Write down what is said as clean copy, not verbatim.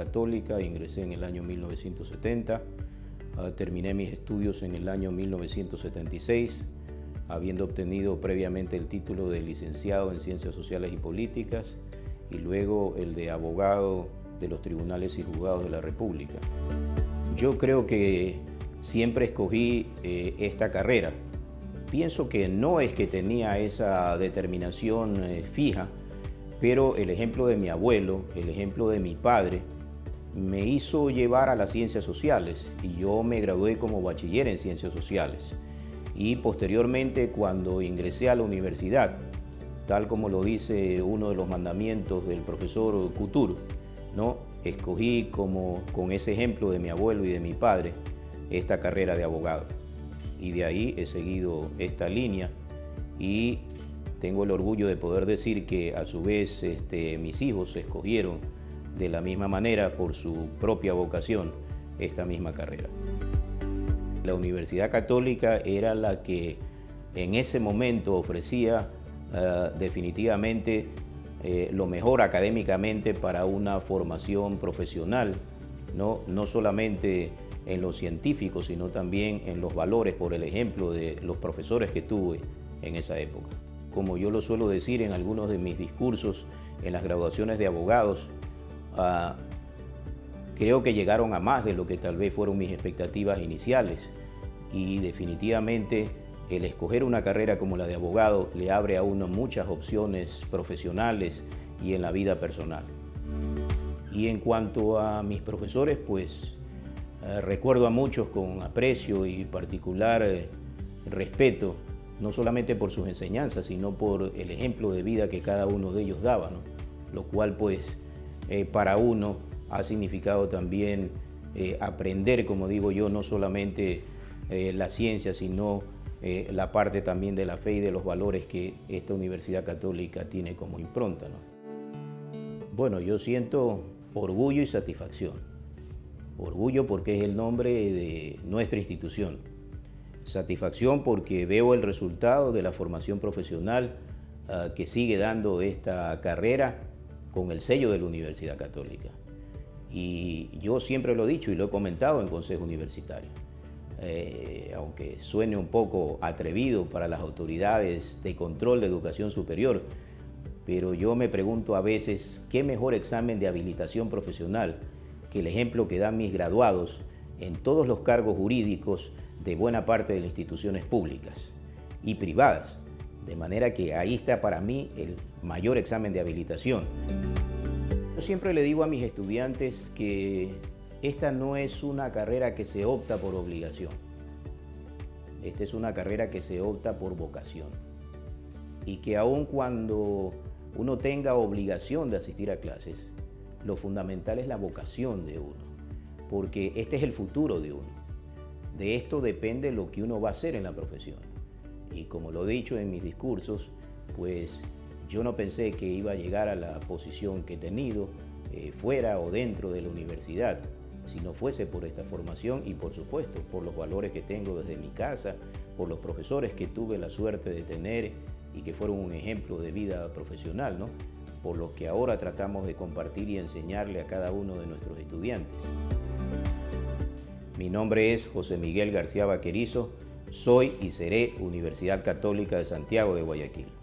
Católica, ingresé en el año 1970, terminé mis estudios en el año 1976, habiendo obtenido previamente el título de licenciado en Ciencias Sociales y Políticas y luego el de abogado de los tribunales y juzgados de la República. Yo creo que siempre escogí esta carrera. Pienso que no es que tenía esa determinación fija, pero el ejemplo de mi abuelo, el ejemplo de mi padre, me hizo llevar a las ciencias sociales y yo me gradué como bachiller en ciencias sociales. Y posteriormente, cuando ingresé a la universidad, tal como lo dice uno de los mandamientos del profesor Couture, ¿no? Escogí con ese ejemplo de mi abuelo y de mi padre esta carrera de abogado. Y de ahí he seguido esta línea y tengo el orgullo de poder decir que a su vez mis hijos escogieron de la misma manera por su propia vocación esta misma carrera. La Universidad Católica era la que en ese momento ofrecía definitivamente lo mejor académicamente para una formación profesional, no solamente en lo científico, sino también en los valores, por el ejemplo de los profesores que tuve en esa época. Como yo lo suelo decir en algunos de mis discursos en las graduaciones de abogados, creo que llegaron a más de lo que tal vez fueron mis expectativas iniciales y definitivamente el escoger una carrera como la de abogado le abre a uno muchas opciones profesionales y en la vida personal. Y en cuanto a mis profesores, pues recuerdo a muchos con aprecio y particular respeto, no solamente por sus enseñanzas, sino por el ejemplo de vida que cada uno de ellos daba, ¿no? Lo cual pues para uno ha significado también aprender, como digo yo, no solamente la ciencia, sino la parte también de la fe y de los valores que esta Universidad Católica tiene como impronta, ¿no? Bueno, yo siento orgullo y satisfacción. Orgullo porque es el nombre de nuestra institución. Satisfacción porque veo el resultado de la formación profesional que sigue dando esta carrera con el sello de la Universidad Católica. Y yo siempre lo he dicho y lo he comentado en Consejo Universitario. Aunque suene un poco atrevido para las autoridades de control de educación superior, pero yo me pregunto a veces qué mejor examen de habilitación profesional que el ejemplo que dan mis graduados en todos los cargos jurídicos de buena parte de las instituciones públicas y privadas. De manera que ahí está para mí el mayor examen de habilitación. Yo siempre le digo a mis estudiantes que esta no es una carrera que se opta por obligación. Esta es una carrera que se opta por vocación. Y que aun cuando uno tenga obligación de asistir a clases, lo fundamental es la vocación de uno, porque este es el futuro de uno. De esto depende lo que uno va a hacer en la profesión. Y como lo he dicho en mis discursos, pues yo no pensé que iba a llegar a la posición que he tenido fuera o dentro de la universidad, si no fuese por esta formación y por supuesto por los valores que tengo desde mi casa, por los profesores que tuve la suerte de tener y que fueron un ejemplo de vida profesional, ¿no? Por lo que ahora tratamos de compartir y enseñarle a cada uno de nuestros estudiantes. Mi nombre es José Miguel García Vaquerizo, soy y seré Universidad Católica de Santiago de Guayaquil.